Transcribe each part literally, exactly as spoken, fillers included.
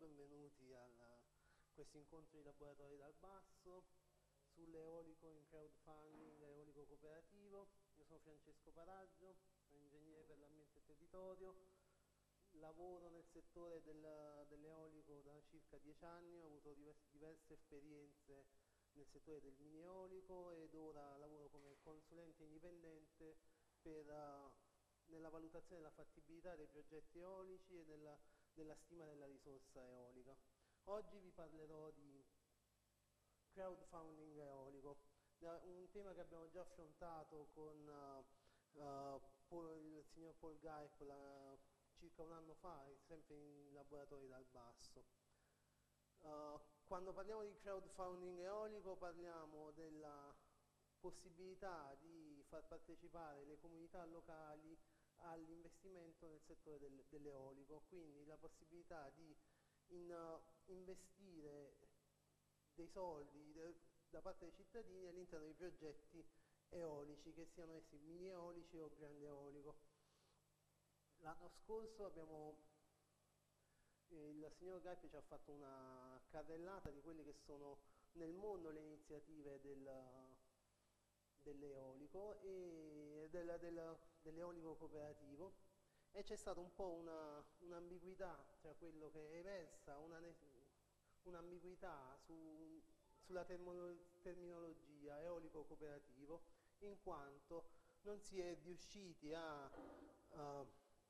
benvenuti a questo incontro di laboratori dal basso sull'eolico in crowdfunding, eolico cooperativo. Io sono Francesco Paraggio, sono ingegnere per l'ambiente e territorio, lavoro nel settore del, dell'eolico da circa dieci anni, ho avuto diverse, diverse esperienze nel settore del mini eolico ed ora lavoro come consulente indipendente per, uh, nella valutazione della fattibilità dei progetti eolici e della, della stima della risorsa eolica. Oggi vi parlerò di crowdfunding eolico, un tema che abbiamo già affrontato con uh, uh, Paul, il signor Paul Gaip la, circa un anno fa, sempre in laboratori dal basso. Uh, quando parliamo di crowdfunding eolico parliamo della possibilità di far partecipare le comunità locali all'investimento nel settore del, dell'eolico, quindi la possibilità di in, uh, investire dei soldi de, da parte dei cittadini all'interno di progetti eolici, che siano essi mini eolici o grande eolico. L'anno scorso abbiamo il signor Gaip ci ha fatto una carrellata di quelle che sono nel mondo le iniziative del, dell'eolico e del, del, dell'eolico cooperativo, e c'è stata un po' un'ambiguità tra quello che è emersa, un'ambiguità su, sulla terminologia eolico cooperativo, in quanto non si è riusciti a uh,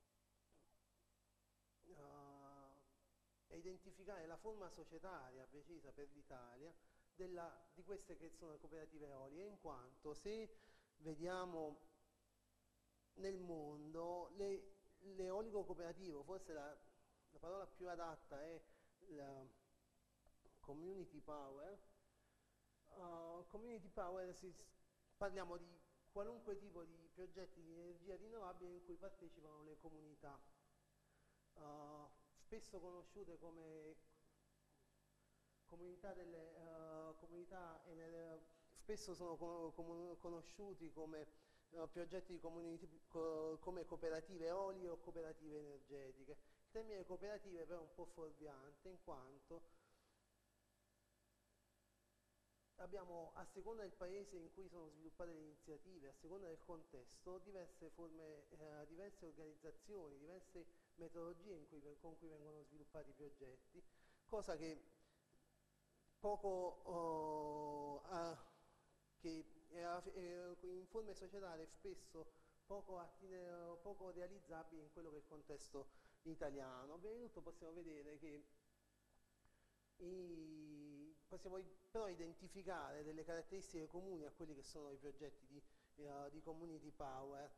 uh, a identificare la forma societaria precisa per l'Italia di queste che sono le cooperative eoliche, in quanto se vediamo nel mondo l'eolico cooperativo, forse la, la parola più adatta è la community power. Uh, community power si, parliamo di qualunque tipo di progetti di energia rinnovabile in cui partecipano le comunità, uh, spesso conosciute come comunità delle uh, comunità spesso sono con, conosciuti come uh, progetti di community, co, come cooperative eoliche o cooperative energetiche. Il termine cooperative però è un po' fuorviante, in quanto abbiamo, a seconda del paese in cui sono sviluppate le iniziative, a seconda del contesto, diverse forme, eh, diverse organizzazioni, diverse metodologie in cui, con cui vengono sviluppati i progetti, cosa che poco oh, ah, che è in forme societarie spesso poco, attine, poco realizzabili in quello che è il contesto italiano. Prima di tutto possiamo vedere che i, possiamo però identificare delle caratteristiche comuni a quelli che sono i progetti di, uh, di community power.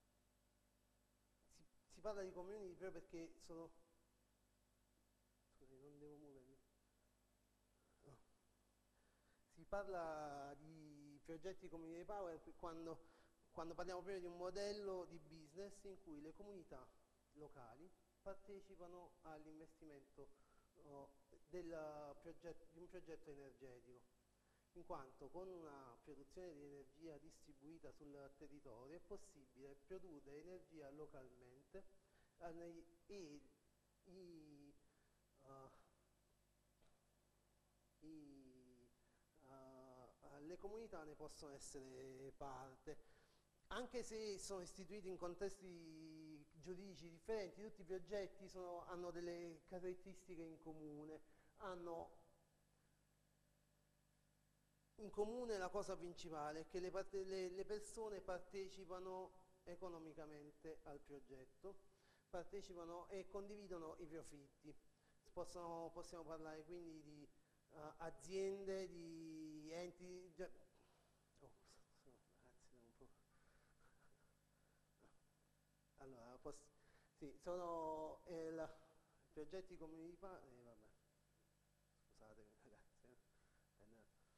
Si, si parla di community proprio perché sono... Scusi, non devo muovermi. No. Si parla di progetti di community power quando, quando parliamo proprio di un modello di business in cui le comunità locali partecipano all'investimento Del progetto, di un progetto energetico, in quanto con una produzione di energia distribuita sul territorio è possibile produrre energia localmente e i, uh, i, uh, le comunità ne possono essere parte. Anche se sono istituiti in contesti giuridici differenti, tutti i progetti sono, hanno delle caratteristiche in comune, hanno in comune la cosa principale, che le, parte, le, le persone partecipano economicamente al progetto, partecipano e condividono i profitti. Possono, possiamo parlare quindi di uh, aziende, di enti... Oh, ragazzi, un po'... Allora, sì, sono eh, la, progetti community power, eh, vabbè, scusate ragazzi, eh.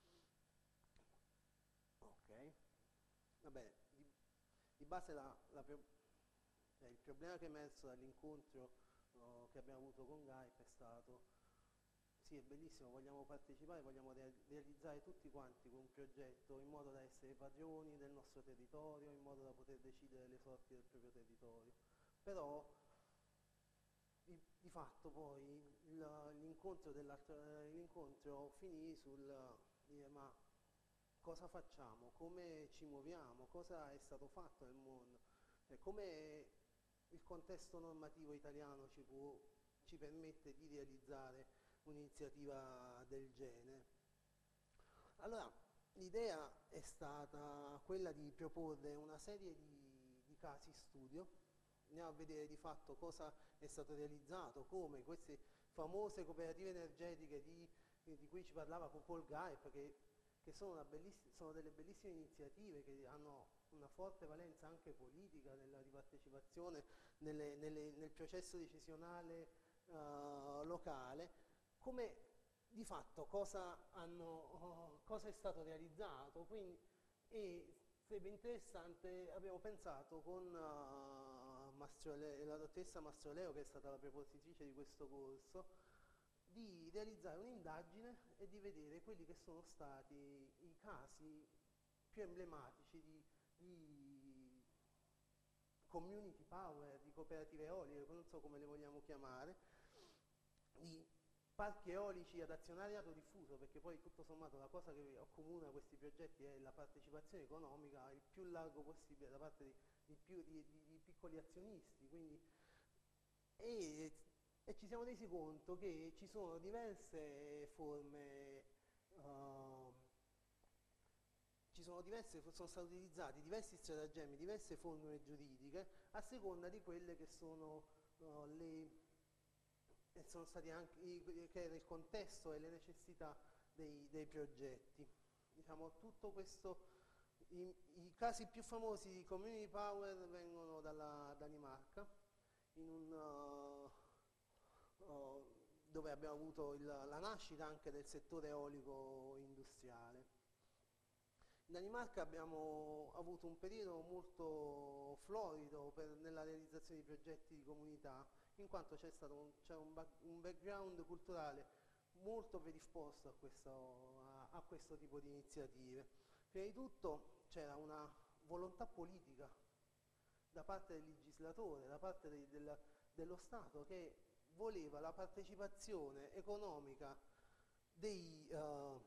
Ok, va bene, di, di base la, la, eh, il problema che è emerso dall'incontro oh, che abbiamo avuto con Gaip è stato: sì, è bellissimo, vogliamo partecipare, vogliamo re realizzare tutti quanti un progetto in modo da essere padroni del nostro territorio, in modo da poter decidere le sorti del proprio territorio. Però il, di fatto poi l'incontro l'incontro finì sul dire ma cosa facciamo, come ci muoviamo, cosa è stato fatto nel mondo, cioè, come il contesto normativo italiano ci, può, ci permette di realizzare un'iniziativa del genere. Allora, l'idea è stata quella di proporre una serie di, di casi studio, andiamo a vedere di fatto cosa è stato realizzato, come queste famose cooperative energetiche di, di cui ci parlava Paul Gaip, che, che sono, sono delle bellissime iniziative che hanno una forte valenza anche politica nella ripartecipazione nelle, nelle, nel processo decisionale uh, locale, come di fatto cosa, hanno, oh, cosa è stato realizzato. Quindi, e sarebbe interessante, abbiamo pensato con uh, Mastroleo, la dottoressa Mastroleo, che è stata la propositrice di questo corso, di realizzare un'indagine e di vedere quelli che sono stati i casi più emblematici di, di community power, di cooperative eoliche, non so come le vogliamo chiamare, di parchi eolici ad azionariato diffuso, perché poi tutto sommato la cosa che accomuna questi progetti è la partecipazione economica il più largo possibile da parte di, di, più, di, di, di piccoli azionisti. Quindi, e, e ci siamo resi conto che ci sono diverse forme, uh, ci sono diverse, sono stati utilizzati diversi stratagemmi, diverse formule giuridiche a seconda di quelle che sono uh, le e sono stati anche che era il contesto e le necessità dei, dei progetti. Diciamo, tutto questo, i, i casi più famosi di community power vengono dalla Danimarca, in un, uh, uh, dove abbiamo avuto il, la nascita anche del settore eolico industriale. In Danimarca abbiamo avuto un periodo molto florido per, nella realizzazione di progetti di comunità, in quanto c'è stato un, c'è un, back, un background culturale molto predisposto a questo, a, a questo tipo di iniziative. Prima di tutto c'era una volontà politica da parte del legislatore, da parte de, del, dello Stato, che voleva la partecipazione economica dei... Uh,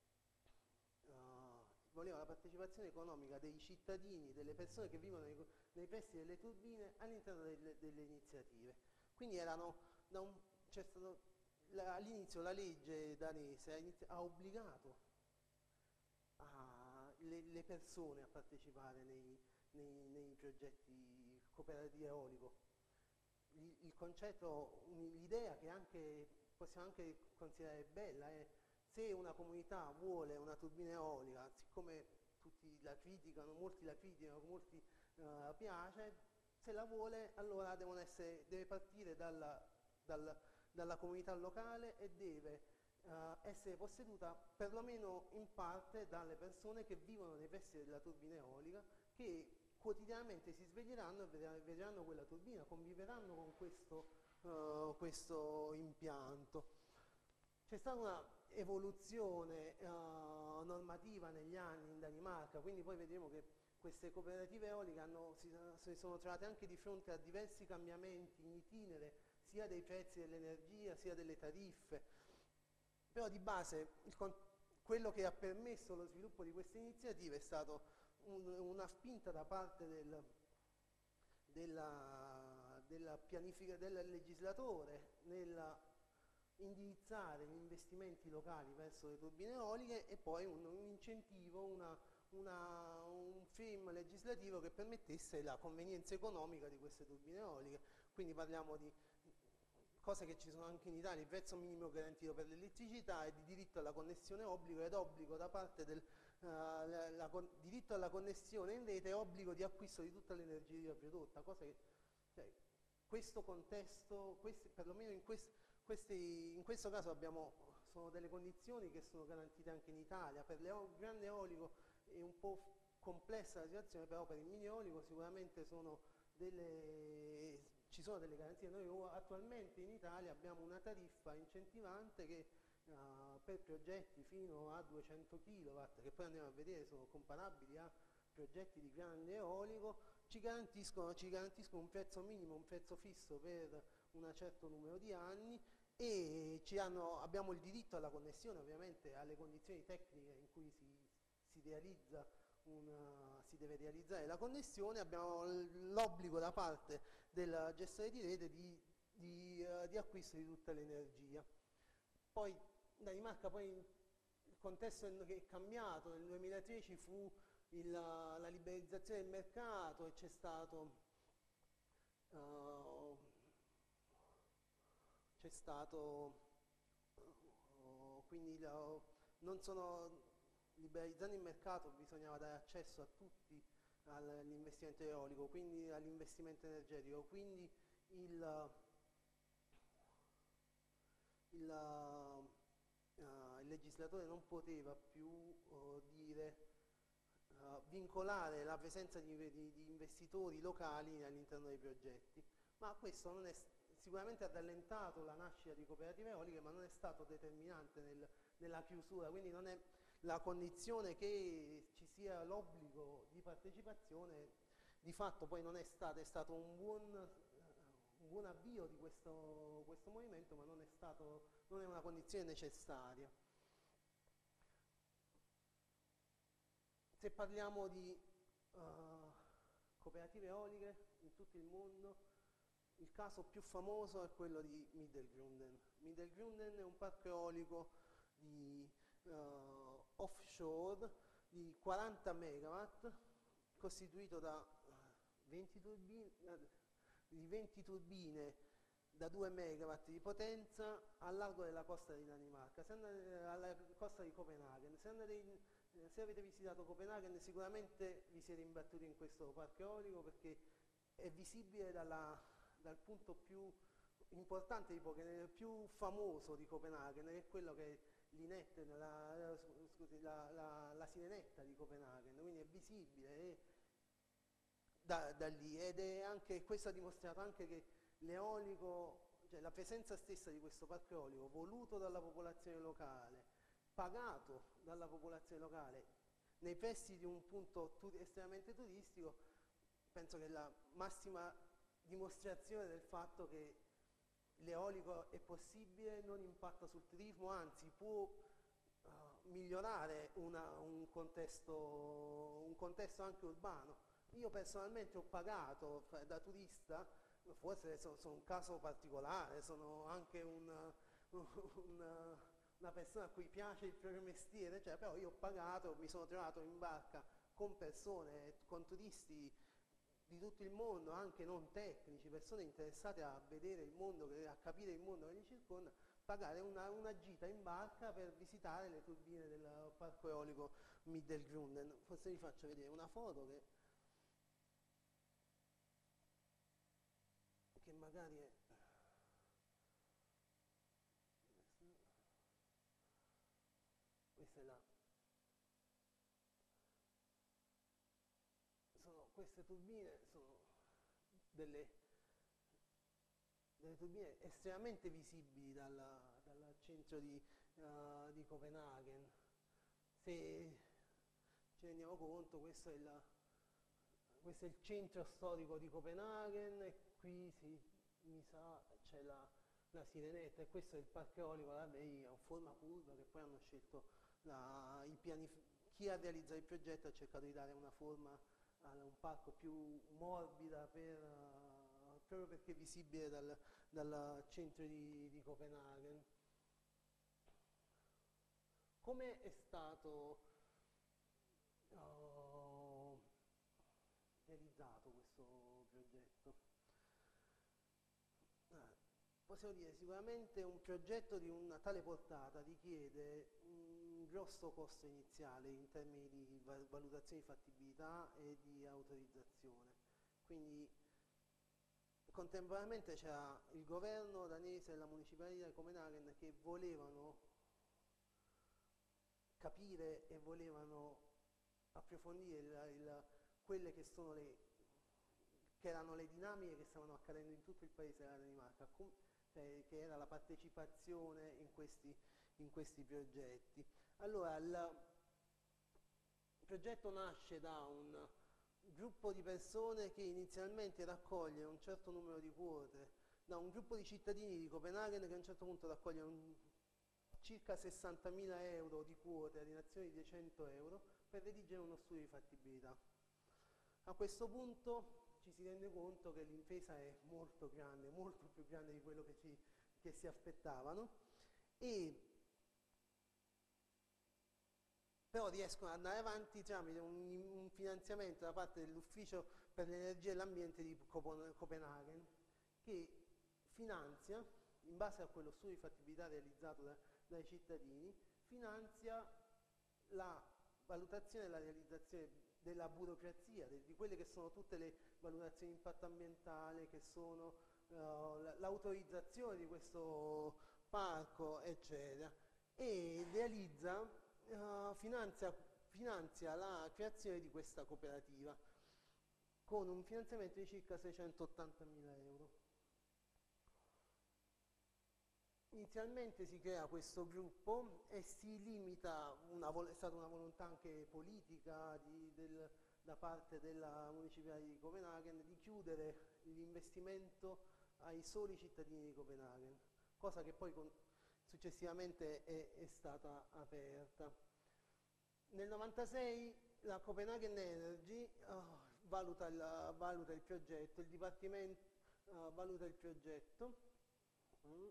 voleva la partecipazione economica dei cittadini, delle persone che vivono nei, nei pressi delle turbine all'interno delle, delle iniziative. Quindi erano, da un, c'è stato, la, all'inizio la legge danese ha, ha obbligato a, le, le persone a partecipare nei, nei, nei progetti cooperativi eolico. Il, il concetto, l'idea che anche, possiamo anche considerare bella è se una comunità vuole una turbina eolica, siccome tutti la criticano, molti la criticano, molti uh, piace, se la vuole allora devono essere, deve partire dalla, dalla, dalla comunità locale e deve uh, essere posseduta perlomeno in parte dalle persone che vivono nei pressi della turbina eolica, che quotidianamente si sveglieranno e vedranno quella turbina, conviveranno con questo, uh, questo impianto. C'è stata una evoluzione uh, normativa negli anni in Danimarca, quindi poi vedremo che queste cooperative eoliche hanno, si, si sono trovate anche di fronte a diversi cambiamenti in itinere, sia dei prezzi dell'energia sia delle tariffe, però di base il, quello che ha permesso lo sviluppo di queste iniziative è stato un, una spinta da parte del, della, della pianific- del legislatore nella indirizzare gli investimenti locali verso le turbine eoliche e poi un, un incentivo, una, una, un frame legislativo che permettesse la convenienza economica di queste turbine eoliche. Quindi parliamo di cose che ci sono anche in Italia, il prezzo minimo garantito per l'elettricità e di diritto alla connessione obbligo ed obbligo da parte del uh, la, la, con, diritto alla connessione in rete e obbligo di acquisto di tutta l'energia prodotta, cosa che, cioè, questo contesto, questi, perlomeno in questo Questi, in questo caso abbiamo, sono delle condizioni che sono garantite anche in Italia. Per il grande eolico è un po' complessa la situazione, però per il mini eolico sicuramente sono delle, ci sono delle garanzie. Noi attualmente in Italia abbiamo una tariffa incentivante che uh, per progetti fino a duecento chilowatt, che poi andiamo a vedere sono comparabili a progetti di grande eolico, ci garantiscono, ci garantiscono un prezzo minimo, un prezzo fisso per un certo numero di anni e ci hanno, abbiamo il diritto alla connessione, ovviamente alle condizioni tecniche in cui si, si realizza una, si deve realizzare la connessione, abbiamo l'obbligo da parte del gestore di rete di, di, uh, di acquisto di tutta l'energia. Poi Danimarca, poi il contesto che è cambiato, nel duemilatredici fu il, la liberalizzazione del mercato e c'è stato uh, c'è stato uh, quindi la, non sono liberalizzando il mercato, bisognava dare accesso a tutti all'investimento eolico, quindi all'investimento energetico, quindi il, il, uh, il legislatore non poteva più uh, dire, uh, vincolare la presenza di, di, di investitori locali all'interno dei progetti, ma questo non è, sicuramente ha rallentato la nascita di cooperative eoliche, ma non è stato determinante nel, nella chiusura, quindi non è la condizione che ci sia l'obbligo di partecipazione, di fatto poi non è stato, è stato un buon, un buon avvio di questo, questo movimento, ma non è, stato, non è una condizione necessaria. Se parliamo di uh, cooperative eoliche in tutto il mondo, il caso più famoso è quello di Middelgrunden. Middelgrunden è un parco eolico di Uh, offshore di quaranta megawatt, costituito da venti turbine, di venti turbine da due megawatt di potenza al largo della costa di Danimarca, se andate, alla costa di Copenaghen. Se, andate in, se avete visitato Copenaghen sicuramente vi siete imbattuti in questo parco eolico perché è visibile dalla, dal punto più importante, di Copenaghen, più famoso di Copenaghen, che è quello che è Linette, la, scusi, la, la, la sirenetta di Copenaghen, quindi è visibile è da, da lì, ed è anche, questo ha dimostrato anche che l'eolico, cioè la presenza stessa di questo parco eolico, voluto dalla popolazione locale, pagato dalla popolazione locale, nei pressi di un punto tu, estremamente turistico, penso che è la massima dimostrazione del fatto che l'eolico è possibile, non impatta sul turismo, anzi può uh, migliorare una, un, contesto, un contesto anche urbano. Io personalmente ho pagato da turista, forse sono, sono un caso particolare, sono anche un, un, una persona a cui piace il proprio mestiere, cioè, però io ho pagato, mi sono trovato in barca con persone, con turisti di tutto il mondo, anche non tecnici, persone interessate a vedere il mondo, a capire il mondo che li circonda, pagare una, una gita in barca per visitare le turbine del parco eolico Middelgrunden. Forse vi faccio vedere una foto che, che magari è... Questa è la... Sono, queste turbine sono delle, delle turbine estremamente visibili dalla, dal centro di, uh, di Copenaghen. Se ci rendiamo conto, questo è, la, questo è il centro storico di Copenaghen e qui si, mi sa, c'è la, la sirenetta e questo è il parco eolico da Bay a forma curva che poi hanno scelto la, i piani, chi ha realizzato il progetto ha cercato di dare una forma a un parco più morbida per, uh, proprio perché è visibile dal, dal centro di, di Copenaghen. Come è stato uh, realizzato questo progetto? Ah, possiamo dire sicuramente un progetto di una tale portata richiede un grosso costo iniziale in termini di valutazione di fattibilità e di autorizzazione. Quindi contemporaneamente c'era il governo danese e la municipalità di Copenaghen che volevano capire e volevano approfondire il, il, quelle che sono le che erano le dinamiche che stavano accadendo in tutto il paese della Danimarca, com, cioè, che era la partecipazione in questi, in questi progetti. Allora, il progetto nasce da un gruppo di persone che inizialmente raccoglie un certo numero di quote da un gruppo di cittadini di Copenaghen che a un certo punto raccoglie un, circa sessantamila euro di quote a donazioni di cento euro per redigere uno studio di fattibilità. A questo punto ci si rende conto che l'impresa è molto grande, molto più grande di quello che, ci, che si aspettavano, e però riescono ad andare avanti tramite un, un finanziamento da parte dell'Ufficio per l'Energia e l'Ambiente di Copenaghen, che finanzia, in base a quello studio di fattibilità realizzato da, dai cittadini, finanzia la valutazione e la realizzazione della burocrazia, de, di quelle che sono tutte le valutazioni di impatto ambientale, che sono uh, l'autorizzazione di questo parco, eccetera, e realizza, uh, finanzia, finanzia la creazione di questa cooperativa con un finanziamento di circa seicentottantamila euro. Inizialmente si crea questo gruppo e si limita, una, è stata una volontà anche politica di, del, da parte della municipalità di Copenaghen di chiudere l'investimento ai soli cittadini di Copenaghen, cosa che poi con, successivamente è, è stata aperta. Nel novantasei la Copenaghen Energy oh, valuta, il, valuta il progetto, il Dipartimento uh, valuta il progetto mm.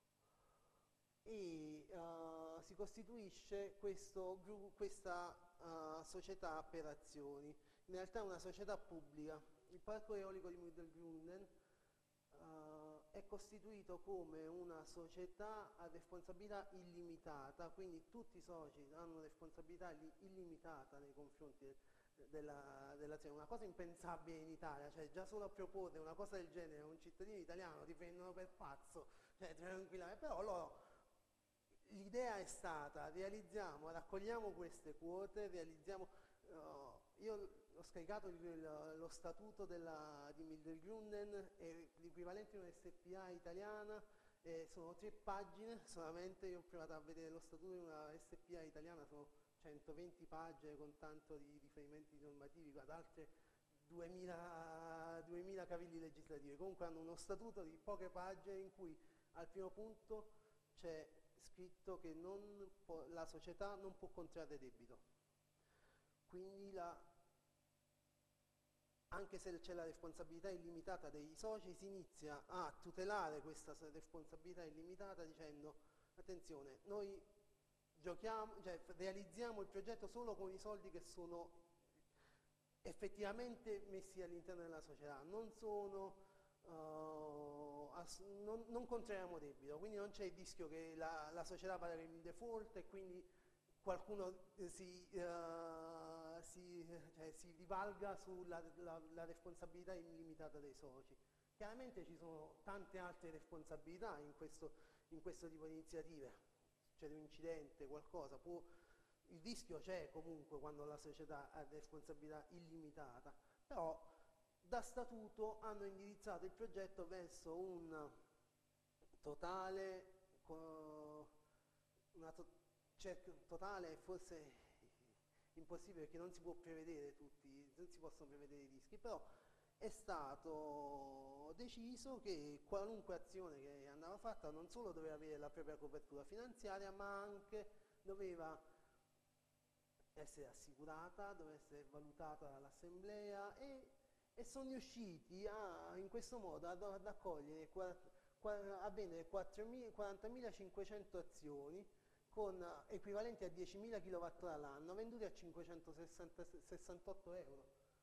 e uh, si costituisce questo, questa uh, società per azioni. In realtà è una società pubblica. Il parco eolico di Middelgrunden uh, è costituito come una società a responsabilità illimitata, quindi tutti i soci hanno responsabilità illimitata nei confronti della, dell'azione. Una cosa impensabile in Italia, cioè già solo a proporre una cosa del genere a un cittadino italiano ti prendono per pazzo, cioè tranquillamente, però loro l'idea è stata, realizziamo, raccogliamo queste quote, realizziamo, uh, io ho scaricato il, il, lo statuto della, di Middelgrunden, è l'equivalente di una S P A italiana, eh, sono tre pagine solamente, io ho provato a vedere lo statuto di una S P A italiana, sono centoventi pagine con tanto di riferimenti normativi, ad altre duemila, duemila cavilli legislativi. Comunque hanno uno statuto di poche pagine in cui al primo punto c'è scritto che non può, la società non può contrarre debito, quindi la, anche se c'è la responsabilità illimitata dei soci, si inizia a tutelare questa responsabilità illimitata dicendo attenzione, noi giochiamo, cioè realizziamo il progetto solo con i soldi che sono effettivamente messi all'interno della società, non sono Uh, non, non contraiamo debito, quindi non c'è il rischio che la, la società vada in default e quindi qualcuno si, uh, si, cioè, si rivalga sulla la, la responsabilità illimitata dei soci. Chiaramente ci sono tante altre responsabilità in questo, in questo tipo di iniziative, succede un incidente, qualcosa, può, il rischio c'è comunque quando la società ha responsabilità illimitata, però da statuto hanno indirizzato il progetto verso un totale, una to cioè, totale forse impossibile perché non si può prevedere tutti, non si possono prevedere i rischi, però è stato deciso che qualunque azione che andava fatta non solo doveva avere la propria copertura finanziaria, ma anche doveva essere assicurata, doveva essere valutata dall'assemblea e e sono riusciti a, in questo modo ad, ad accogliere, a vendere quarantamilacinquecento azioni con equivalenti a diecimila kilowattora all'anno, venduti a cinquecentosessantotto euro.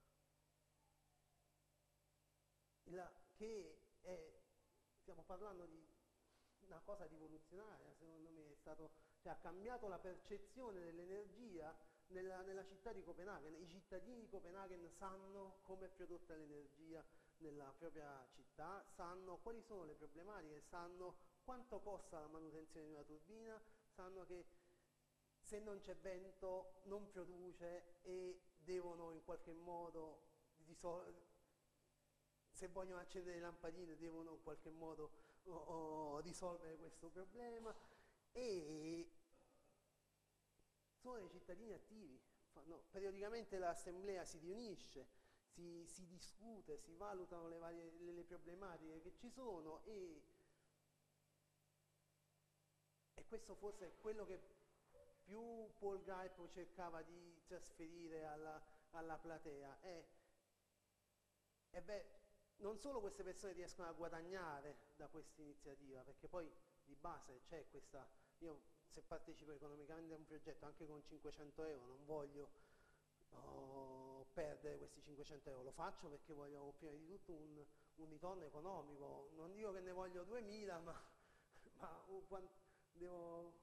La, che è, stiamo parlando di una cosa rivoluzionaria, secondo me, è stato, cioè, ha cambiato la percezione dell'energia Nella, nella città di Copenaghen. I cittadini di Copenaghen sanno come è prodotta l'energia nella propria città, sanno quali sono le problematiche, sanno quanto costa la manutenzione di una turbina, sanno che se non c'è vento non produce e devono in qualche modo se vogliono accendere le lampadine devono in qualche modo oh, oh, risolvere questo problema e sono dei cittadini attivi. No, periodicamente l'assemblea si riunisce, si, si discute, si valutano le, varie, le, le problematiche che ci sono e, e questo forse è quello che più Paul Guy cercava di trasferire alla, alla platea. E, e beh, non solo queste persone riescono a guadagnare da questa iniziativa, perché poi di base c'è questa, io se partecipo economicamente a un progetto anche con cinquecento euro non voglio oh, perdere questi cinquecento euro, lo faccio perché voglio prima di tutto un, un ritorno economico, non dico che ne voglio duemila, ma, ma uh, devo,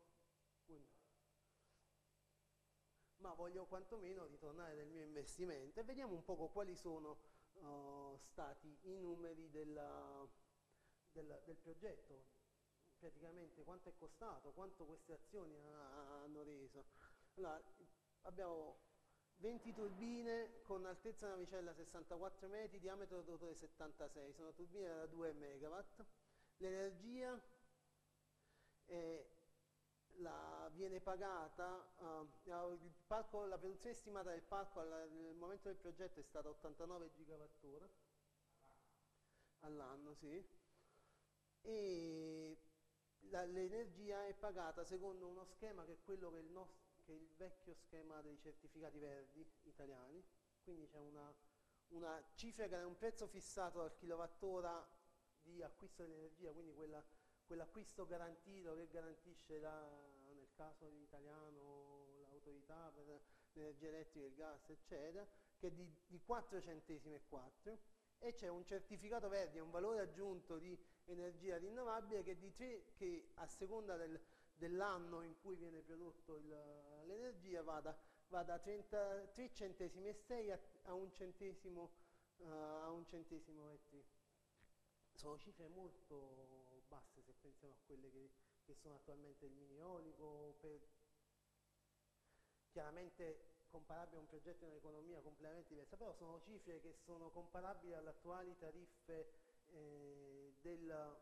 ma voglio quantomeno ritornare del mio investimento e vediamo un poco quali sono Uh, stati i numeri della, del, del progetto, praticamente quanto è costato, quanto queste azioni ha, hanno reso. Allora, abbiamo venti turbine con altezza navicella sessantaquattro metri, diametro rotore settantasei, sono turbine da due megawatt, l'energia è La, viene pagata, uh, il parco, la produzione stimata del parco al, al momento del progetto è stata ottantanove gigawattora all'anno, sì, e la, l'energia è pagata secondo uno schema che è quello che è il, nostro, che è il vecchio schema dei certificati verdi italiani, quindi c'è una, una cifra che è un prezzo fissato al kilowattora di acquisto dell'energia, quindi quella quell'acquisto garantito che garantisce la, nel caso italiano l'autorità per l'energia elettrica, il gas eccetera, che è di, di quattro centesimi e quattro, e c'è un certificato verde, un valore aggiunto di energia rinnovabile che, di tre, che a seconda del, dell'anno in cui viene prodotto il, l'energia va da, va da trentatré centesimi e sei a, a un centesimo uh, a un centesimo e tre. Sono cifre molto basse se pensiamo a quelle che, che sono attualmente il mini eolico, per, chiaramente comparabile a un progetto in un'economia completamente diversa, però sono cifre che sono comparabili alle attuali tariffe eh, del,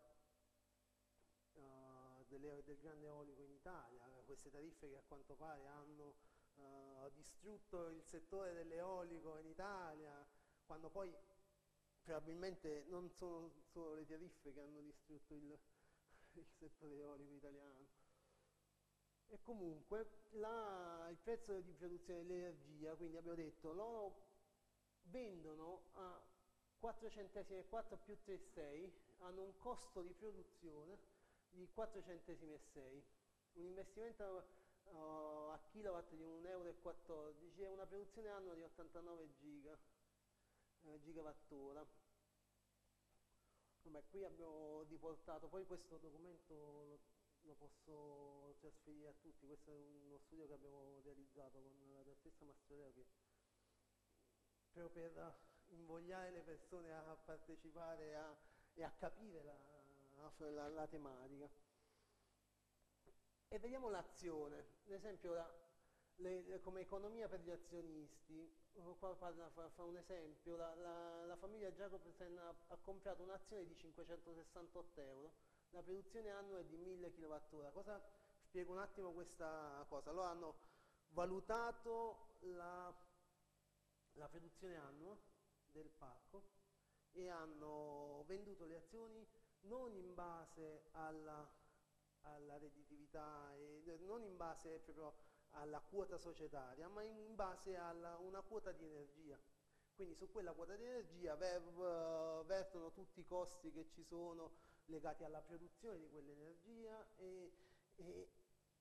uh, delle, del grande eolico in Italia, queste tariffe che a quanto pare hanno uh, distrutto il settore dell'eolico in Italia, quando poi probabilmente non sono solo le tariffe che hanno distrutto il, il settore eolico italiano. E comunque la, il prezzo di produzione dell'energia, quindi abbiamo detto, loro vendono a quattro centesimi e quattro più tre virgola sei, hanno un costo di produzione di quattro centesimi e sei, un investimento uh, a kilowatt di un euro e quattordici e una produzione annua di ottantanove giga. Gigawattora. Vabbè, qui abbiamo riportato, poi questo documento lo, lo posso trasferire a tutti, questo è uno studio che abbiamo realizzato con la dottoressa Mastroleo che proprio per invogliare le persone a partecipare a, e a capire la, la, la tematica. E vediamo l'azione, ad esempio la, le, come economia per gli azionisti. Qua parla, fa, fa un esempio, la, la, la famiglia Jacobsen ha, ha comprato un'azione di cinquecentosessantotto euro, la produzione annua è di mille kilowattora. Cosa, spiego un attimo questa cosa. Loro hanno valutato la, la produzione annua del parco e hanno venduto le azioni non in base alla, alla redditività, e, non in base proprio alla quota societaria, ma in base a una quota di energia. Quindi su quella quota di energia ver, uh, vertono tutti i costi che ci sono legati alla produzione di quell'energia e, e,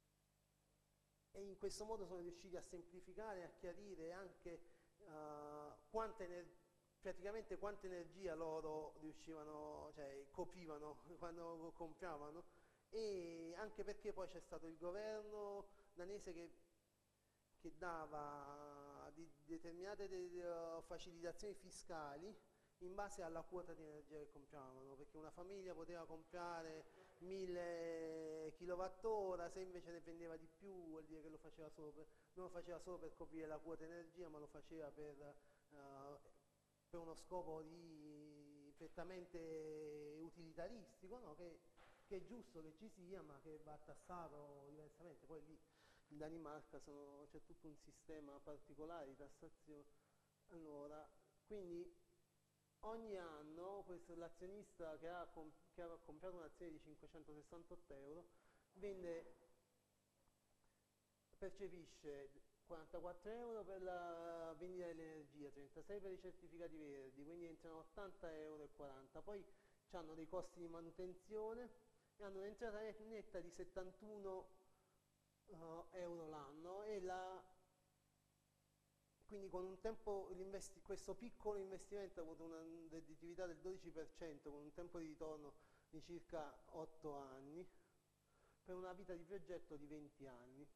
e in questo modo sono riusciti a semplificare e a chiarire anche uh, quanta ener- praticamente quanta energia loro riuscivano, cioè coprivano quando compravano, e anche perché poi c'è stato il governo danese che, che dava di determinate de, de, facilitazioni fiscali in base alla quota di energia che compravano, perché una famiglia poteva comprare mille kilowattora, se invece ne prendeva di più vuol dire che lo faceva solo per, non lo faceva solo per coprire la quota energia, ma lo faceva per, uh, per uno scopo di, prettamente utilitaristico, no? che, che è giusto che ci sia, ma che va tassato diversamente. Poi lì in Danimarca sono, c'è tutto un sistema particolare di tassazione. Allora, Quindi ogni anno questo, l'azionista che ha, com- che ha comprato un'azione di cinquecentosessantotto euro vende, percepisce quarantaquattro euro per la vendita dell'energia, trentasei per i certificati verdi, quindi entrano ottanta euro e quaranta. Poi hanno dei costi di manutenzione e hanno un'entrata netta di settantuno uh, euro l'anno e la, quindi con un tempo questo piccolo investimento ha avuto una redditività del dodici per cento con un tempo di ritorno di circa otto anni per una vita di progetto di venti anni.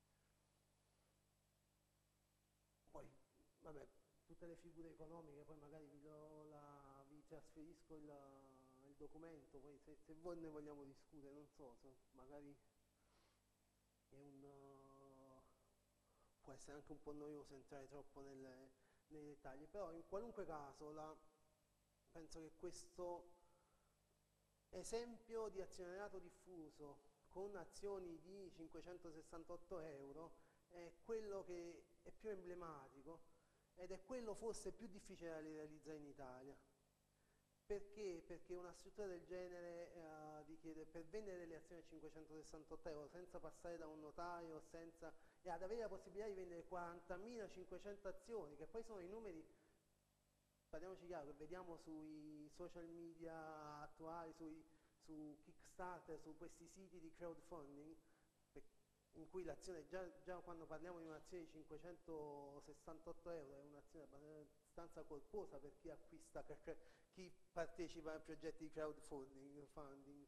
Poi, vabbè, tutte le figure economiche, poi magari vi, do la, vi trasferisco il, il documento, poi se, se voi ne vogliamo discutere, non so, so magari è un, uh, può essere anche un po' noioso entrare troppo nelle, nei dettagli, però in qualunque caso la, penso che questo esempio di azionariato diffuso con azioni di cinquecentosessantotto euro è quello che è più emblematico ed è quello forse più difficile da realizzare in Italia. Perché? Perché una struttura del genere eh, richiede, per vendere delle azioni a cinquecentosessantotto euro senza passare da un notaio, senza, e ad avere la possibilità di vendere quarantamilacinquecento azioni, che poi sono i numeri, parliamoci chiaro, che vediamo sui social media attuali, sui, su Kickstarter, su questi siti di crowdfunding, in cui l'azione, già, già quando parliamo di un'azione di cinquecentosessantotto euro, è un'azione abbastanza corposa per chi acquista, per chi partecipa a progetti di crowdfunding, funding.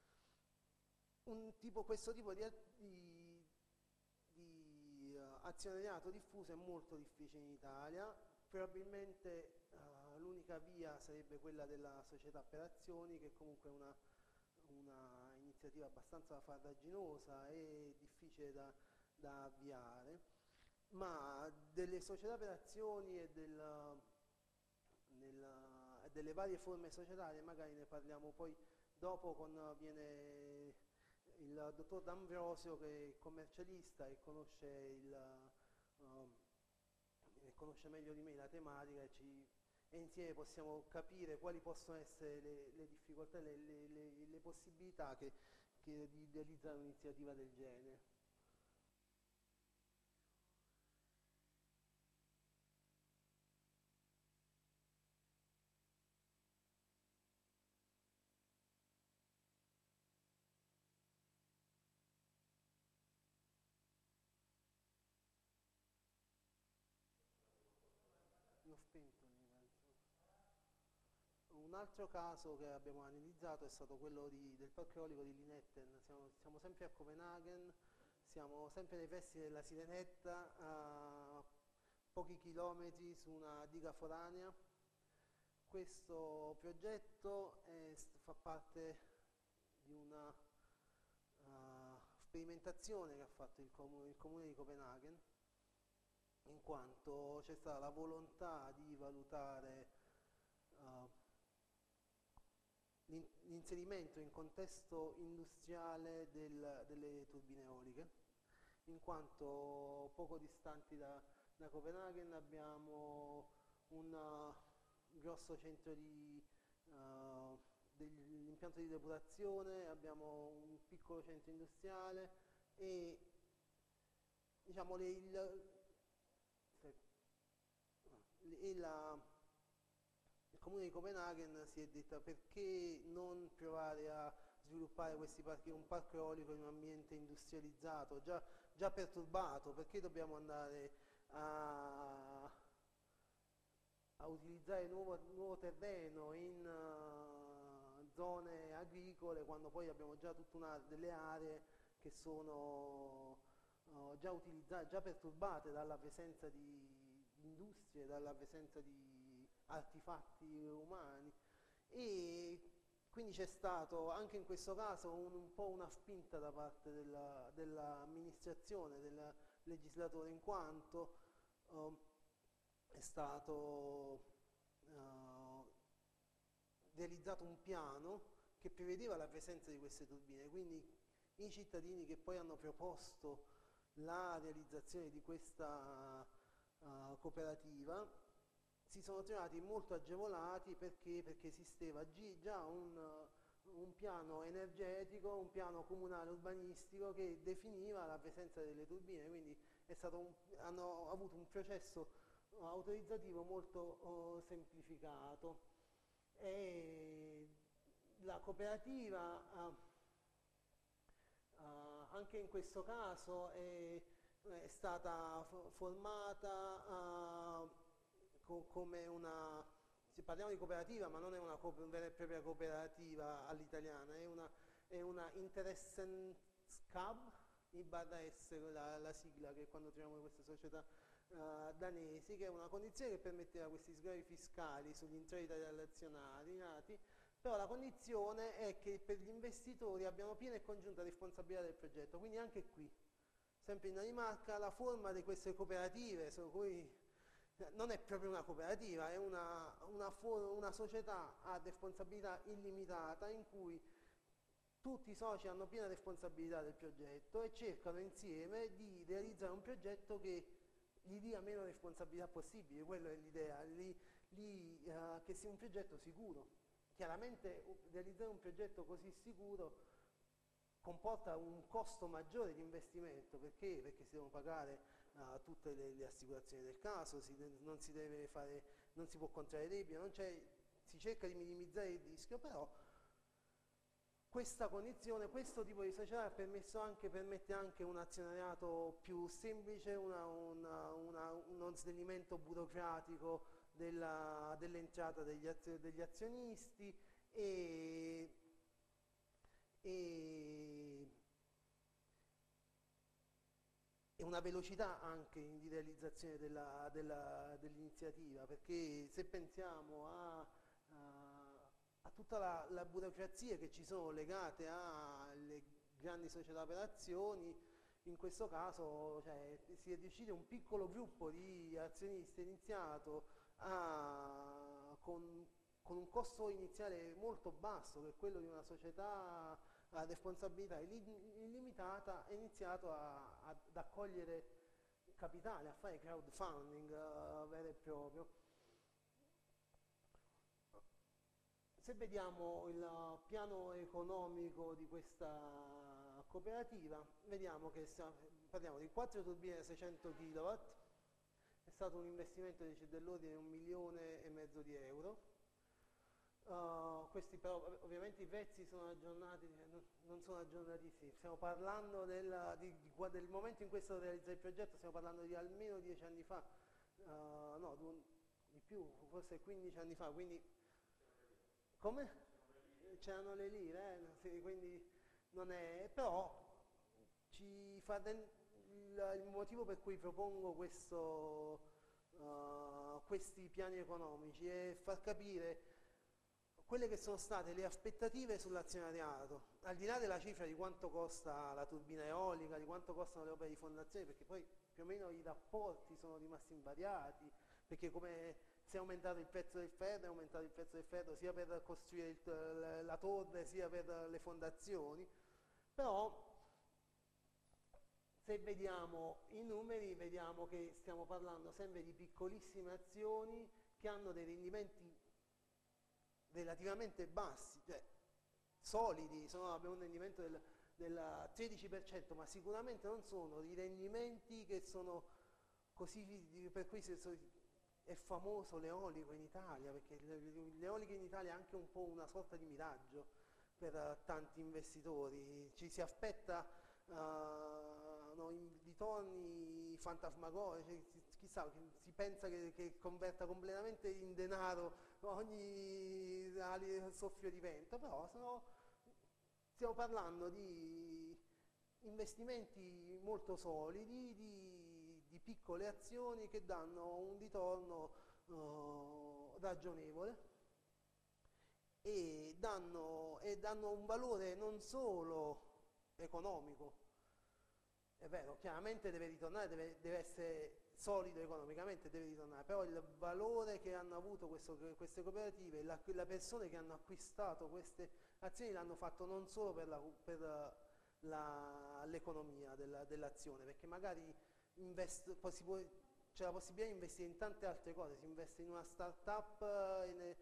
Un tipo, questo tipo di, di, di uh, azionariato diffuso è molto difficile in Italia, probabilmente uh, l'unica via sarebbe quella della società per azioni, che comunque è una, una iniziativa abbastanza farraginosa e difficile da, da avviare, ma delle società per azioni e del, nel, delle varie forme societarie magari ne parliamo poi dopo, quando viene il dottor D'Ambrosio, che è commercialista e conosce, il, um, e conosce meglio di me la tematica, e, ci, e insieme possiamo capire quali possono essere le, le difficoltà, le, le, le, le possibilità che, che di realizzare un'iniziativa del genere. L'ho spento lì, penso. Un altro caso che abbiamo analizzato è stato quello di, del parco eolico di Linetten. Siamo, siamo sempre a Copenaghen, siamo sempre nei pressi della Sirenetta, a pochi chilometri su una diga foranea. Questo progetto è, fa parte di una uh, sperimentazione che ha fatto il comune, il comune di Copenaghen, in quanto c'è stata la volontà di valutare uh, l'inserimento in contesto industriale del, delle turbine eoliche, in quanto poco distanti da, da Copenaghen abbiamo un uh, grosso centro di uh, dell'impianto di depurazione, abbiamo un piccolo centro industriale e diciamo le, il, e la, il comune di Copenaghen si è detto: perché non provare a sviluppare questi parchi, un parco eolico in un ambiente industrializzato, già, già perturbato, perché dobbiamo andare a, a utilizzare nuovo, nuovo terreno in uh, zone agricole, quando poi abbiamo già tutta una, delle aree che sono uh, già utilizzate, già perturbate dalla presenza di industrie, dalla presenza di artefatti umani. E quindi c'è stato anche in questo caso un, un po' una spinta da parte della, dell'amministrazione, del legislatore, in quanto uh, è stato uh, realizzato un piano che prevedeva la presenza di queste turbine, quindi i cittadini che poi hanno proposto la realizzazione di questa uh, cooperativa si sono trovati molto agevolati perché, perché esisteva già un, un piano energetico, un piano comunale urbanistico che definiva la presenza delle turbine, quindi è stato un, hanno avuto un processo autorizzativo molto oh, semplificato. E la cooperativa uh, uh, anche in questo caso è, è stata formata uh, co come una, se parliamo di cooperativa, ma non è una co vera e propria cooperativa all'italiana, è una, è una Interessenscab, I barra S la, la sigla che quando troviamo queste società uh, danesi, che è una condizione che permetteva questi sgravi fiscali sugli introiti dagli azionari nati, però la condizione è che per gli investitori abbiano piena e congiunta responsabilità del progetto, quindi anche qui, sempre in Danimarca, la forma di queste cooperative, su cui non è proprio una cooperativa, è una, una, una società a responsabilità illimitata in cui tutti i soci hanno piena responsabilità del progetto e cercano insieme di realizzare un progetto che gli dia meno responsabilità possibile, quella è l'idea, uh, che sia un progetto sicuro. Chiaramente realizzare un progetto così sicuro comporta un costo maggiore di investimento, perché? Perché si devono pagare uh, tutte le, le assicurazioni del caso, si de non si deve fare, non si può contrarre debito, non si cerca di minimizzare il rischio, però questa condizione, questo tipo di società ha permesso anche, permette anche un azionariato più semplice, una, una, una, uno snellimento burocratico dell'entrata dell degli, azio, degli azionisti e, e, e una velocità anche di realizzazione dell'iniziativa, perché se pensiamo a, a, a tutta la, la burocrazia che ci sono legate alle grandi società per azioni, in questo caso cioè, si è riuscito un piccolo gruppo di azionisti iniziato a, con, con un costo iniziale molto basso, che è quello di una società a responsabilità illimitata, è iniziato a, a, ad accogliere capitale, a fare crowdfunding uh, vero e proprio. Se vediamo il piano economico di questa cooperativa, vediamo che stiamo, parliamo di quattro turbine da seicento chilowatt, è stato un investimento dell'ordine di un milione e mezzo di euro. Uh, questi però ovviamente i prezzi sono aggiornati, non sono aggiornatissimi, stiamo parlando del, di, di, del momento in cui è stato realizzato il progetto, stiamo parlando di almeno dieci anni fa, uh, no, di più, forse quindici anni fa, quindi come? C'erano le lire, eh? Sì, quindi non è, però ci fa del, il, il motivo per cui propongo questo, uh, questi piani economici è far capire quelle che sono state le aspettative sull'azionariato, al di là della cifra di quanto costa la turbina eolica, di quanto costano le opere di fondazione, perché poi più o meno i rapporti sono rimasti invariati, perché come se è aumentato il prezzo del ferro, è aumentato il prezzo del ferro sia per costruire il, la torre sia per le fondazioni, però se vediamo i numeri vediamo che stiamo parlando sempre di piccolissime azioni che hanno dei rendimenti relativamente bassi, cioè solidi, sono, abbiamo un rendimento del, del tredici per cento, ma sicuramente non sono i rendimenti che sono così, per cui è famoso l'eolico in Italia, perché l'eolico in Italia è anche un po' una sorta di miraggio per tanti investitori, ci si aspetta uh, no, ritorni fantasmagorici, chissà, si pensa che, che converta completamente in denaro ogni soffio di vento, però sono, stiamo parlando di investimenti molto solidi, di, di piccole azioni che danno un ritorno uh, ragionevole e danno, e danno un valore non solo economico, è vero, chiaramente deve ritornare, deve, deve essere solido economicamente, deve ritornare, però il valore che hanno avuto questo, queste cooperative, la, le persone che hanno acquistato queste azioni l'hanno fatto non solo per la, per l'economia dell'azione, perché magari invest, poi si può, c'è la possibilità di investire in tante altre cose, si investe in una start-up, in, eh,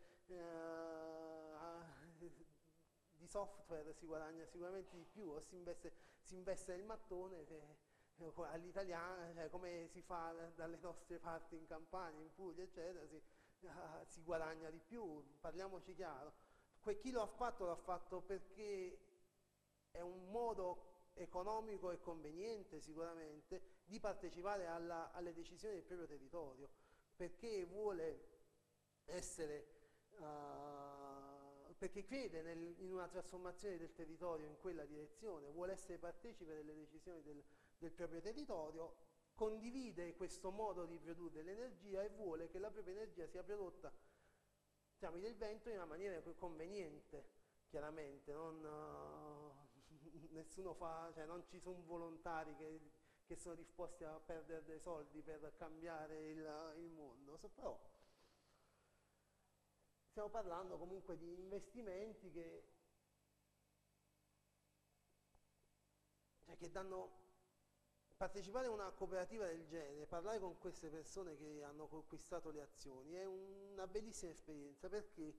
di software si guadagna sicuramente di più, o si investe, si investe nel mattone che, eh, all'italiana, cioè come si fa dalle nostre parti in Campania, in Puglia, eccetera, si, uh, si guadagna di più, parliamoci chiaro. Que- chi lo ha fatto l'ha fatto perché è un modo economico e conveniente sicuramente di partecipare alla, alle decisioni del proprio territorio, perché vuole essere, uh, perché crede nel, in una trasformazione del territorio in quella direzione, vuole essere partecipe delle decisioni del, del proprio territorio, condivide questo modo di produrre l'energia e vuole che la propria energia sia prodotta tramite il vento in una maniera conveniente, chiaramente, non, uh, nessuno fa, cioè non ci sono volontari che, che sono disposti a perdere dei soldi per cambiare il, il mondo, so, però stiamo parlando comunque di investimenti che, cioè che danno, partecipare a una cooperativa del genere, parlare con queste persone che hanno conquistato le azioni è una bellissima esperienza, perché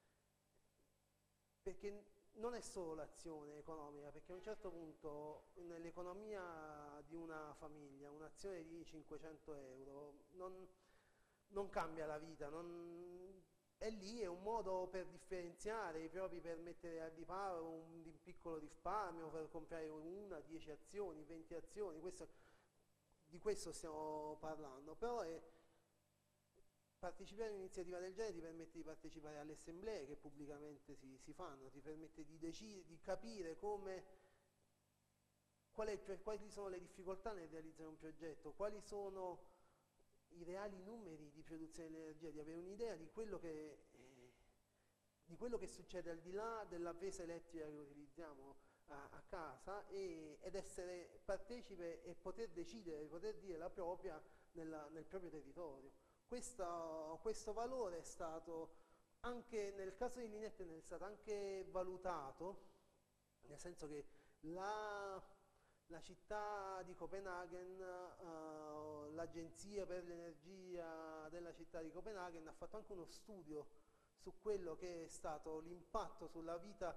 perché non è solo l'azione economica, perché a un certo punto nell'economia di una famiglia un'azione di cinquecento euro non, non cambia la vita, non, è lì, è un modo per differenziare i propri, per mettere al riparo un, un piccolo risparmio, per comprare una, dieci azioni, venti azioni, questo, di questo stiamo parlando, però è, partecipare a un'iniziativa del genere ti permette di partecipare alle assemblee che pubblicamente si, si fanno, ti permette di, decidere, di capire come, qual è, quali sono le difficoltà nel realizzare un progetto, quali sono i reali numeri di produzione dell'energia, di avere un'idea di quello che, eh, di quello che succede al di là della presa elettrica che utilizziamo a, a casa e, ed essere partecipe e poter decidere, poter dire la propria nella, nel proprio territorio. Questo, questo valore è stato anche nel caso di Linetten è stato anche valutato, nel senso che la, la città di Copenaghen, uh, l'agenzia per l'energia della città di Copenaghen ha fatto anche uno studio su quello che è stato l'impatto sulla vita,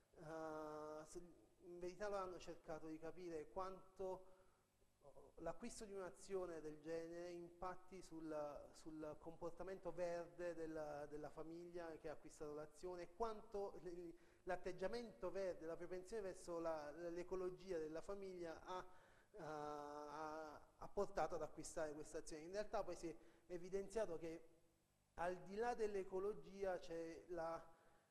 uh, su, in verità loro hanno cercato di capire quanto l'acquisto di un'azione del genere impatti sul, sul comportamento verde della, della famiglia che ha acquistato l'azione e quanto l'atteggiamento verde, la propensione verso l'ecologia della famiglia ha, uh, ha, ha portato ad acquistare questa azione. In realtà poi si è evidenziato che al di là dell'ecologia c'è la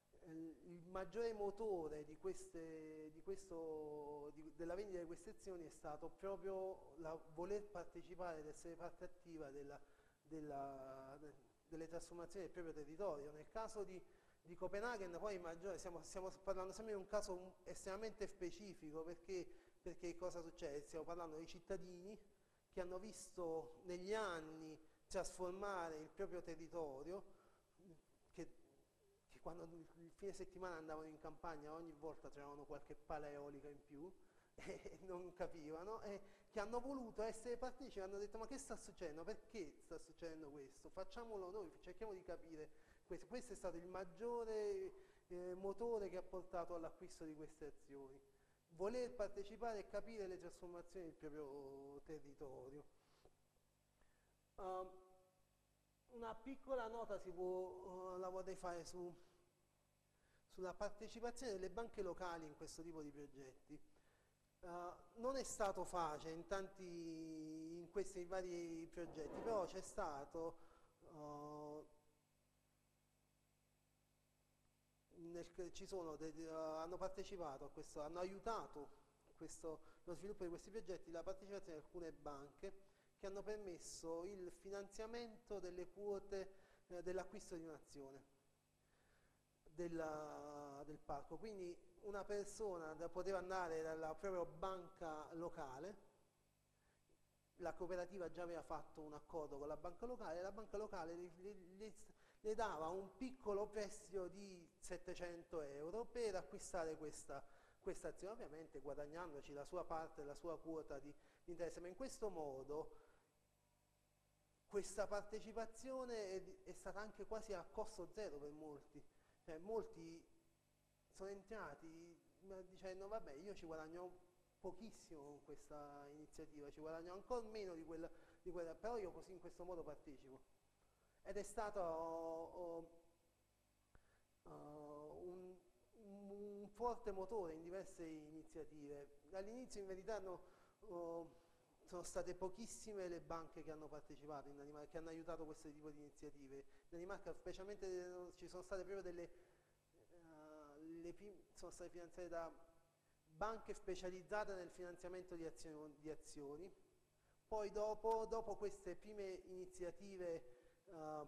il maggiore motore di queste, di questo, di, della vendita di queste azioni è stato proprio la voler partecipare ed essere parte attiva della, della, de, delle trasformazioni del proprio territorio. Nel caso di, di Copenaghen poi maggiore, stiamo, stiamo parlando sempre di un caso estremamente specifico, perché, perché cosa succede? Stiamo parlando di cittadini che hanno visto negli anni trasformare il proprio territorio, che quando il fine settimana andavano in campagna ogni volta trovavano qualche pala eolica in più e non capivano, e che hanno voluto essere partecipi, hanno detto ma che sta succedendo, perché sta succedendo questo, facciamolo noi, cerchiamo di capire questo. Questo è stato il maggiore eh, motore che ha portato all'acquisto di queste azioni, voler partecipare e capire le trasformazioni del proprio territorio. Uh, una piccola nota si può, uh, la vorrei fare su sulla partecipazione delle banche locali in questo tipo di progetti. Uh, non è stato facile in tanti, in questi vari progetti, però c'è stato, uh, nel, ci sono, de, uh, hanno partecipato a questo, hanno aiutato questo, lo sviluppo di questi progetti, la partecipazione di alcune banche che hanno permesso il finanziamento delle quote eh, dell'acquisto di un'azione. Della, del parco, quindi una persona da, poteva andare dalla propria banca locale, la cooperativa già aveva fatto un accordo con la banca locale, la banca locale le, le, le dava un piccolo prestito di settecento euro per acquistare questa, questa azione, ovviamente guadagnandoci la sua parte, la sua quota di, di interesse, ma in questo modo questa partecipazione è, è stata anche quasi a costo zero per molti, cioè molti sono entrati dicendo vabbè io ci guadagno pochissimo con questa iniziativa, ci guadagno ancora meno di quella, di quella, però io così in questo modo partecipo. Ed è stato oh, oh, un, un forte motore in diverse iniziative. All'inizio in verità no, oh, sono state pochissime le banche che hanno partecipato in Danimarca, che hanno aiutato questo tipo di iniziative. In Danimarca specialmente ci sono state proprio delle, uh, le prim- sono state finanziate da banche specializzate nel finanziamento di azioni, di azioni. Poi dopo, dopo queste prime iniziative uh,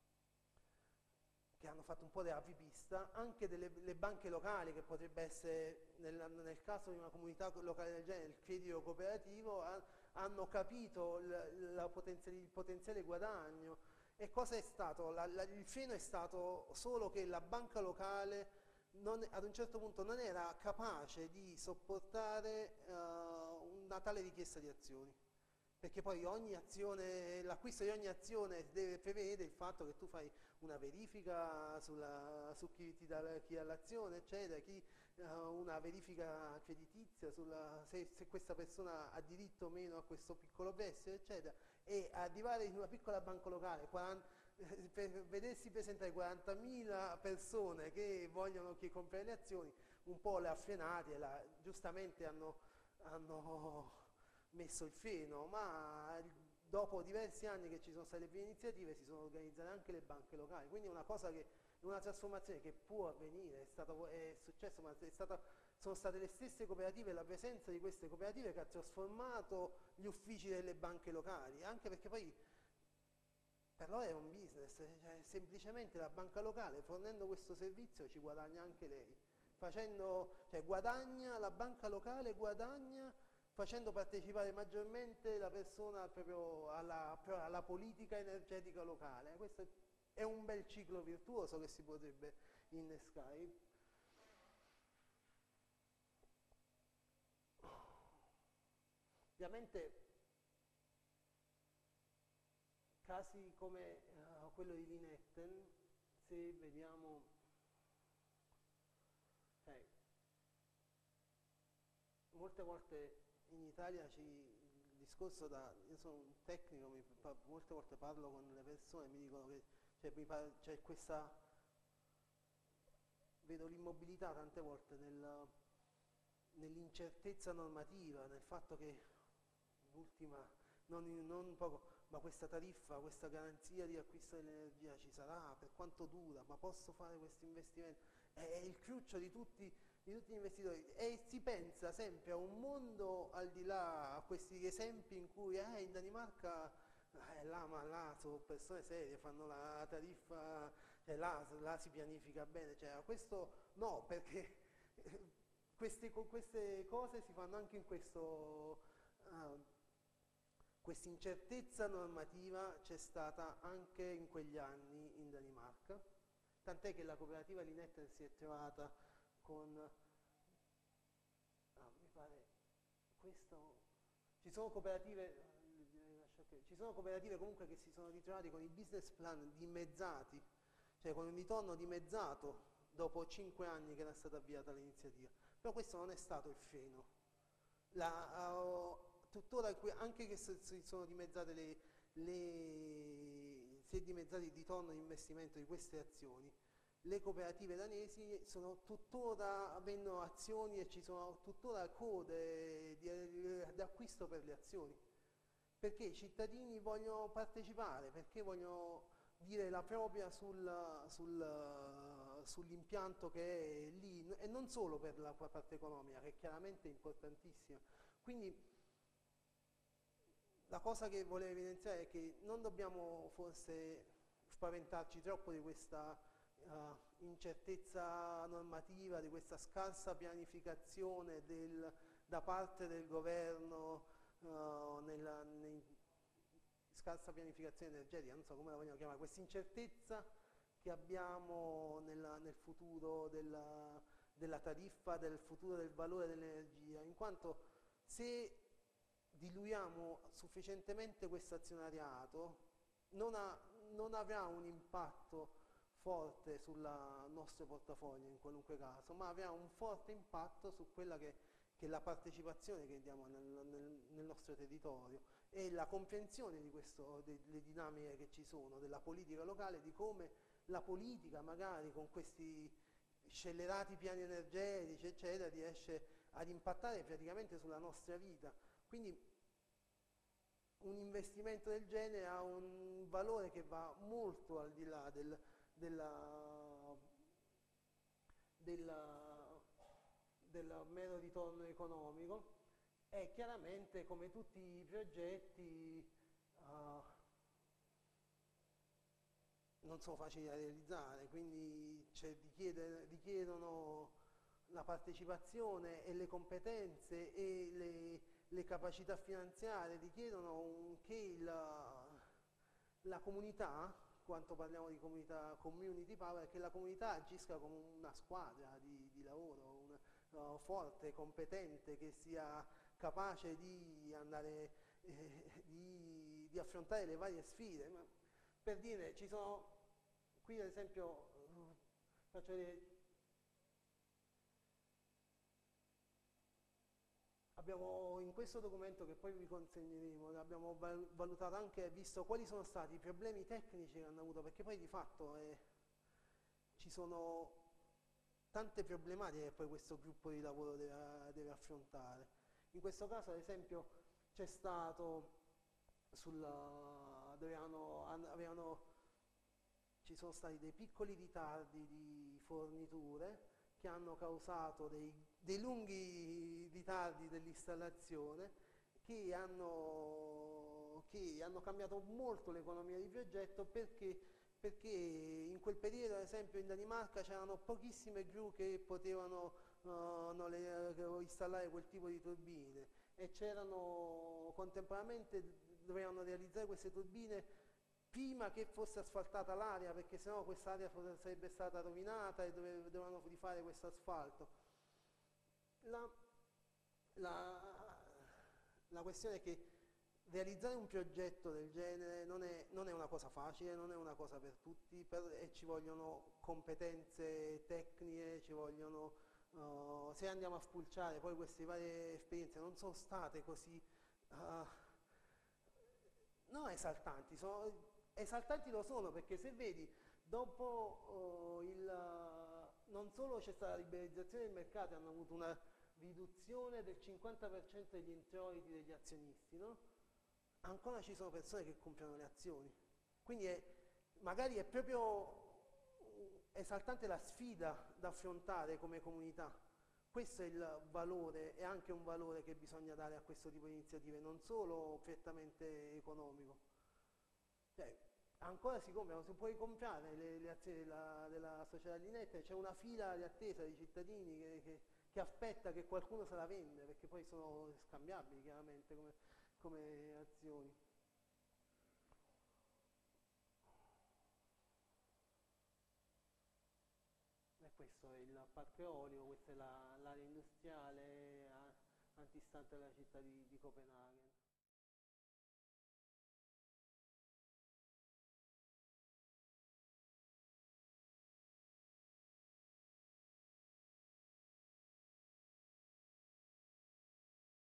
che hanno fatto un po' da apripista, anche delle le banche locali, che potrebbe essere nel, nel caso di una comunità locale del genere il credito cooperativo, ha, hanno capito l, la potenziale, il potenziale guadagno. E cosa è stato? La, la, il freno è stato solo che la banca locale non, ad un certo punto non era capace di sopportare uh, una tale richiesta di azioni, perché poi ogni azione, l'acquisto di ogni azione deve, prevede il fatto che tu fai una verifica sulla, su chi ti dà, chi ha l'azione, eccetera, chi, uh, una verifica creditizia sulla, se, se questa persona ha diritto o meno a questo piccolo prestito, eccetera, e arrivare in una piccola banca locale, quaranta, per vedersi presentare quarantamila persone che vogliono che comprare le azioni, un po' le ha frenate, la, giustamente hanno, hanno messo il freno, ma dopo diversi anni che ci sono state le prime iniziative si sono organizzate anche le banche locali, quindi è una cosa che, una trasformazione che può avvenire, è, stato, è successo, ma è stata, sono state le stesse cooperative, la presenza di queste cooperative che ha trasformato gli uffici delle banche locali, anche perché poi per loro è un business, cioè, semplicemente la banca locale fornendo questo servizio ci guadagna anche lei, facendo, cioè guadagna, la banca locale guadagna facendo partecipare maggiormente la persona proprio alla, alla politica energetica locale. Questo è un bel ciclo virtuoso che si potrebbe innescare. Ovviamente casi come uh, quello di Linetten, se vediamo, cioè, molte volte in Italia ci, il discorso da, io sono un tecnico, mi, molte volte parlo con le persone e mi dicono che cioè, mi par, c'è questa, vedo l'immobilità tante volte nel, nell'incertezza normativa, nel fatto che l'ultima, non, non poco, ma questa tariffa, questa garanzia di acquisto dell'energia ci sarà, per quanto dura, ma posso fare questo investimento? È, è il cruccio di tutti, di tutti gli investitori e si pensa sempre a un mondo al di là, a questi esempi in cui eh, in Danimarca eh, là, ma là sono persone serie, fanno la tariffa, cioè là, là si pianifica bene, cioè questo no, perché queste, queste cose si fanno anche in questo... Uh, Questa incertezza normativa c'è stata anche in quegli anni in Danimarca, tant'è che la cooperativa Linetten si è trovata con, ah, mi pare, questo, ci sono cooperative, ci sono cooperative comunque che si sono ritrovate con i business plan dimezzati, cioè con un ritorno dimezzato dopo cinque anni che era stata avviata l'iniziativa, però questo non è stato il freno. La, uh, tuttora anche che si sono dimezzate le, le, si è dimezzato il ritorno di investimento di queste azioni, le cooperative danesi sono tuttora avendo azioni e ci sono tuttora code di, di acquisto per le azioni, perché i cittadini vogliono partecipare, perché vogliono dire la propria sul, sul, sull'impianto che è lì, e non solo per la parte economica, che chiaramente è importantissima. Quindi la cosa che volevo evidenziare è che non dobbiamo forse spaventarci troppo di questa uh, incertezza normativa, di questa scarsa pianificazione del, da parte del governo, uh, nella, nei, scarsa pianificazione energetica, non so come la vogliamo chiamare, questa incertezza che abbiamo nella, nel futuro della, della tariffa, del futuro del valore dell'energia, in quanto se diluiamo sufficientemente questo azionariato, non, ha, non avrà un impatto forte sul nostro portafoglio in qualunque caso, ma avrà un forte impatto su quella che, che è la partecipazione che diamo nel, nel, nel nostro territorio e la comprensione di questo, delle dinamiche che ci sono, della politica locale, di come la politica magari con questi scellerati piani energetici eccetera riesce ad impattare praticamente sulla nostra vita. Quindi un investimento del genere ha un valore che va molto al di là del, della, della, del mero ritorno economico e chiaramente come tutti i progetti uh, non sono facili da realizzare, quindi cioè, richiede, richiedono la partecipazione e le competenze e le, le capacità finanziarie, richiedono un, che la, la comunità, quando parliamo di comunità, community power, che la comunità agisca come una squadra di, di lavoro, una, uh, forte, competente, che sia capace di andare, eh, di, di affrontare le varie sfide. Ma per dire, ci sono, qui ad esempio, uh, faccio vedere, abbiamo in questo documento che poi vi consegneremo, abbiamo valutato anche, visto quali sono stati i problemi tecnici che hanno avuto, perché poi di fatto eh, ci sono tante problematiche che poi questo gruppo di lavoro deve, deve affrontare. In questo caso ad esempio c'è stato, sulla, dove hanno, avevano, ci sono stati dei piccoli ritardi di forniture che hanno causato dei, dei lunghi ritardi dell'installazione che hanno, che hanno cambiato molto l'economia di progetto perché, perché in quel periodo ad esempio in Danimarca c'erano pochissime gru che potevano uh, no, le, installare quel tipo di turbine e c'erano contemporaneamente dovevano realizzare queste turbine prima che fosse asfaltata l'area, perché sennò quest'area sarebbe stata rovinata e dovevano rifare questo asfalto. La, la, la questione è che realizzare un progetto del genere non è, non è una cosa facile, non è una cosa per tutti per, e ci vogliono competenze tecniche, ci vogliono, uh, se andiamo a spulciare poi queste varie esperienze non sono state così uh, no esaltanti, sono, esaltanti lo sono perché se vedi dopo uh, il, non solo c'è stata la liberalizzazione del mercato, hanno avuto una riduzione del cinquanta per cento degli introiti degli azionisti, no? Ancora ci sono persone che comprano le azioni, quindi è, magari è proprio esaltante la sfida da affrontare come comunità. Questo è il valore, è anche un valore che bisogna dare a questo tipo di iniziative, non solo prettamente economico. Cioè, ancora si comprano, se puoi comprare le, le azioni della, della società Linette, c'è una fila di attesa di cittadini che, che, che aspetta che qualcuno se la vende, perché poi sono scambiabili chiaramente come, come azioni. E questo è il parco eolico, questa è l'area industriale antistante alla città di, di Copenaghen.